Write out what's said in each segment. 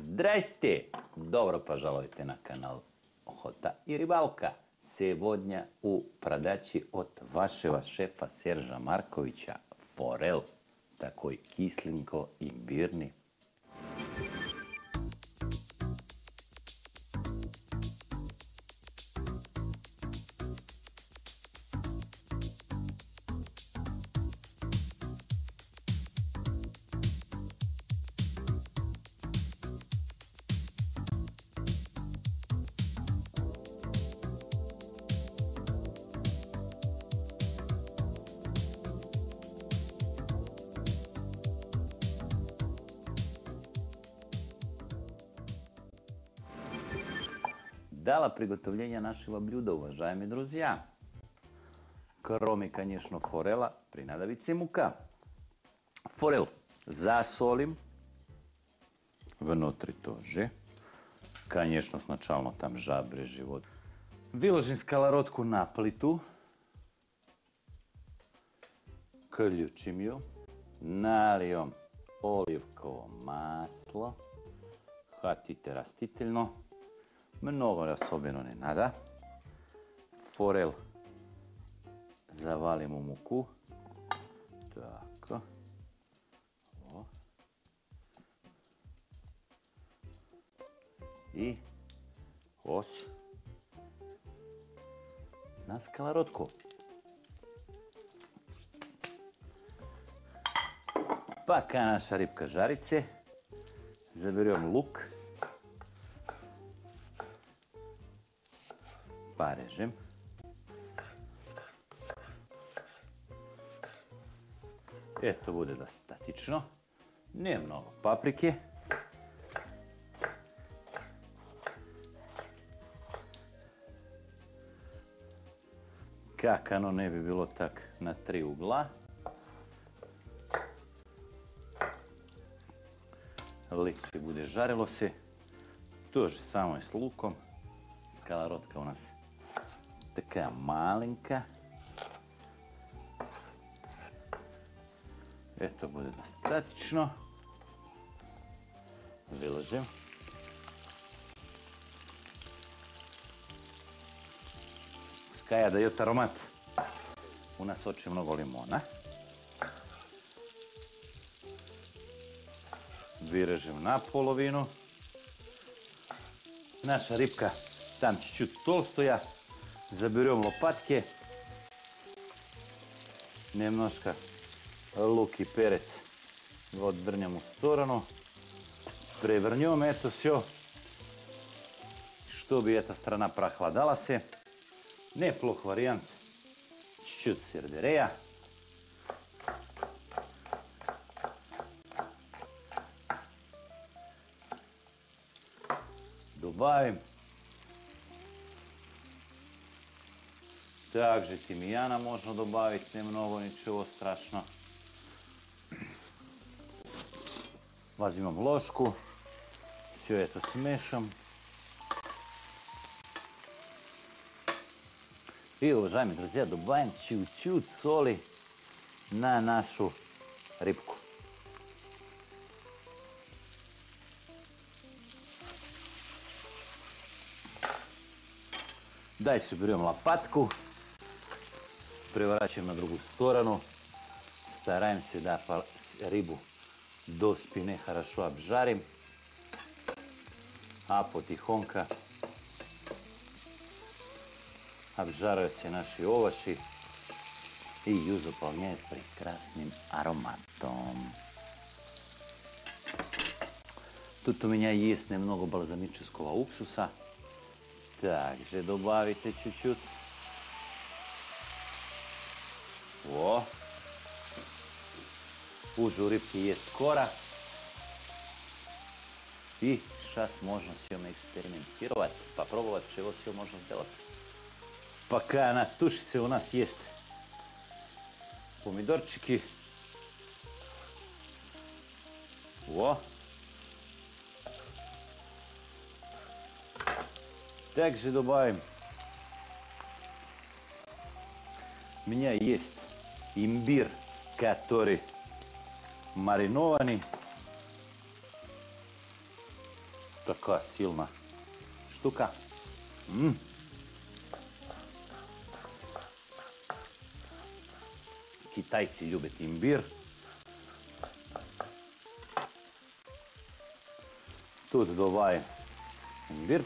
Здрасте! Добро пожалуйте на канал Охота и рыбалка. Сегодня у продачи от вашего шефа Сержа Марковича форел. Такой кисленько-имбирный. Дала приготовления нашего блюда, уважаемые друзья. Кроме, конечно, форела, принадобится и мука. Форел засолим. Внутри тоже. Конечно, сначала там жабре, живот. Выложим сковородку на плиту. Включим ее. Нальем оливковое масло. Хотите растительно. Mnogo особено не надо. Форел завалим у муку. Tako. Ovo. I ось на сковородку. Пока наша рыбка жарится, заберем лук. Порежем. Это будет достаточно. Немного паприки. Как оно не би bilo так на 3 угла. Легче bude жарило се. То же самое с луком. Сковородка у нас такая маленькая. Это будет достаточно. Выложим. Пускай дает аромат. У нас очень много лимона. Вырежем на половину. Наша рыбка там чуть-чуть толстая. Заберем лопатки. Немножко лук и перец отвернем в сторону. Превернем это все, чтобы эта сторона прохладалась. Неплох вариант. Чуть-чуть сельдерея. Добавим. Также тимьяна можно добавить немного, ничего страшного. Возьмем ложку, все это смешим. И, уважаемые друзья, добавим чуть-чуть соли на нашу рыбку. Дальше берем лопатку. Преворачиваем на другую сторону. Стараемся, да, рыбу до спины хорошо обжарим. А потихоньку обжариваются наши овощи. И ее заполняет прекрасным ароматом. Тут у меня есть немного бальзамического уксуса. Также добавите чуть-чуть. О! Уже у рыбки есть кора. И сейчас можно все экспериментировать, попробовать, чего все можно сделать. Пока она тушится, у нас есть помидорчики. О! Также добавим. У меня есть имбирь, который маринованный. Taka silna štuka. Kitajci ljube imbir. Тут добавим имбирь.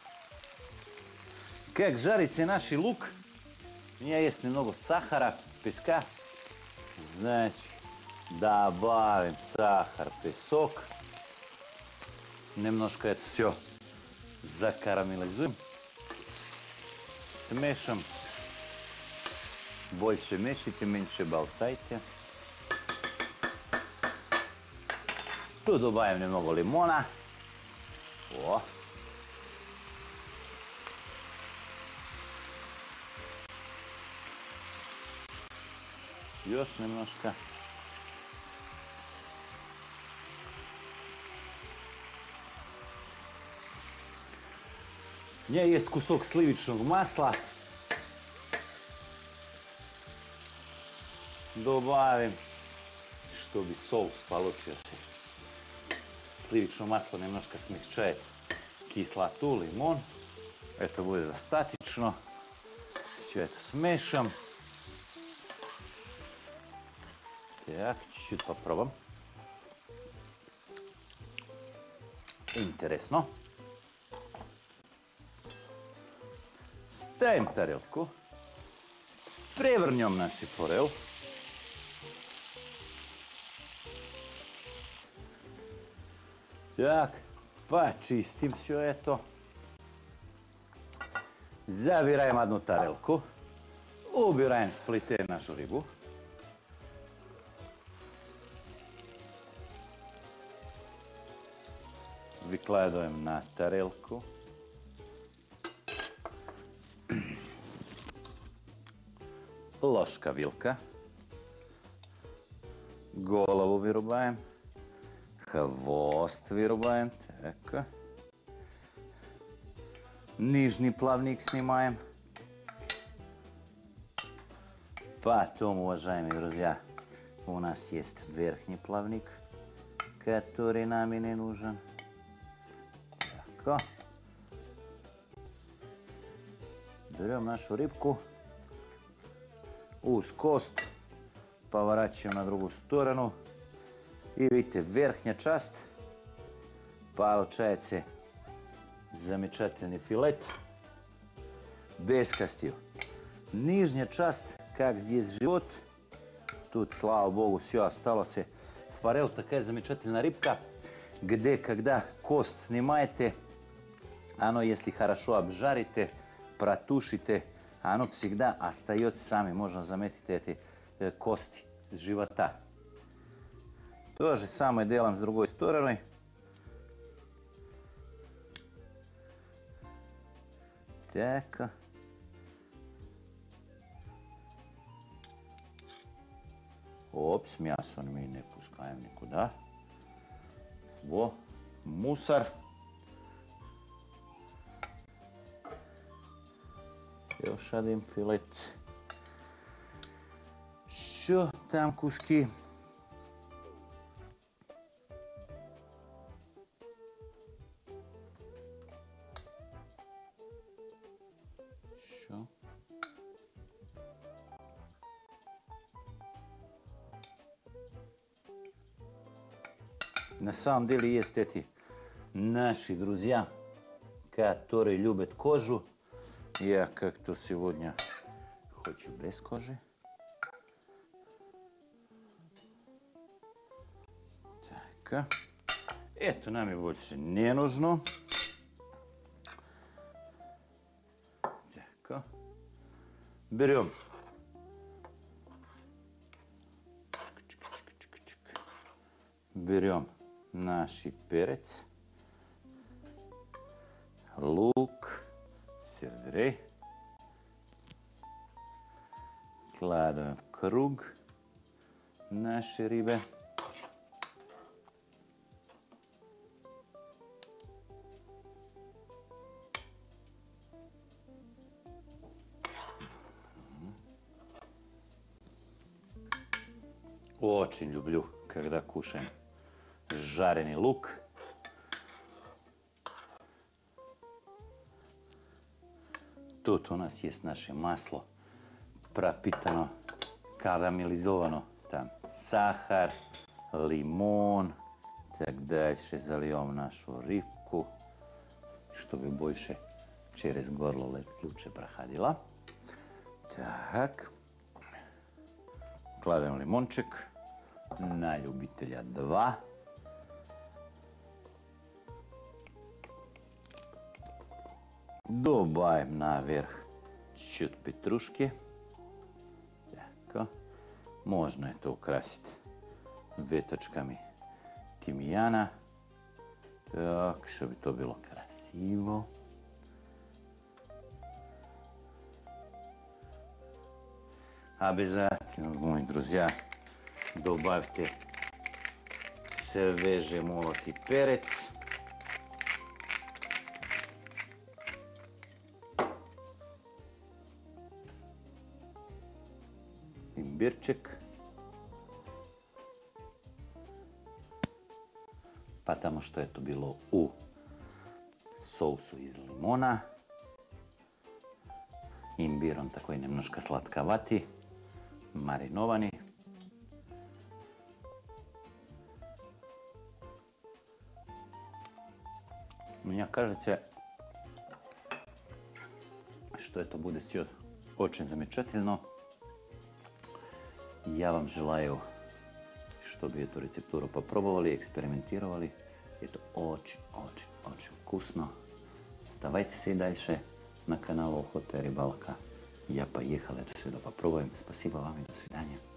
Как жарится наш лук, у меня есть немного сахара, песка. Значит, добавим сахар, песок. Немножко это все закарамелизуем. Смешим. Больше мешайте, меньше болтайте. Тут добавим немного лимона. О. Još немножко. У меня есть кусок сливочного масла. Добавим, чтобы соус получился. Сливочное масло немножко смягчает кислоту, лимон. Это будет достаточно. Все это смешим. Так, чуть-чуть попробуем. Интересно. Ставим тарелку. Prevrnем naši forel. Так, почистим все это. Забираем одну тарелку. Убираем с плиты нашу рыбу. Выкладываем на тарелку. Ложка, вилка. Голову вырубаем. Хвост вырубаем. Так. Нижний плавник снимаем. Потом, уважаемые друзья, у нас есть верхний плавник, который нам и не нужен. Так. Берем нашу рыбку. Uz kost pоворачиваем на другую сторону. И видите, верхняя часть получается замечательный филет без костей. Нижняя часть, как здесь живот, тут, слава богу, все осталось. Форель такая замечательная рыбка, где, когда кость снимаете, оно, если хорошо обжарите, протушите, оно всегда остается сами. Можно заметить эти кости с живота. То же самое делаем с другой стороны. Так. Опс, мясо мы не пускаем никуда. Во, мусор. Još один филет. Що там куски? Що? На самом деле есть эти наши друзья, которые любят кожу. Я как-то сегодня хочу без кожи. Так. Это нам и больше не нужно. Так. Берем. Берем наш перец, лук, сельдерей. Кладем в круг наши рыбы. Очень люблю, когда кушаем жареный лук. Тут у nas jest naše maslo propitano, karamelizovano, tam sahar, limon, tak dalje zalijamo našu ribku, što bi bojše čez gorlo luče prahadila. Tak, kladem limonček, na ljubitelja 2. Dobajem navrh čut petruške. Tako. Možno je to ukrasiti vetočkami timijana. Tako, što bi to bilo krasivo. Обязательно, мои друзья, добавьте свежий молотый перец. Имбирчик. Потому что это было у соусу из лимона. Imbir on такой немножко сладковатый, маринованный. Мне кажется, что это будет все очень замечательно. Я вам желаю, чтобы эту рецептуру попробовали, экспериментировали. Это очень вкусно. Оставайтесь и дальше на канале Охота и Рыбалка. Я поехал это сюда попробуем. Спасибо вам и до свидания.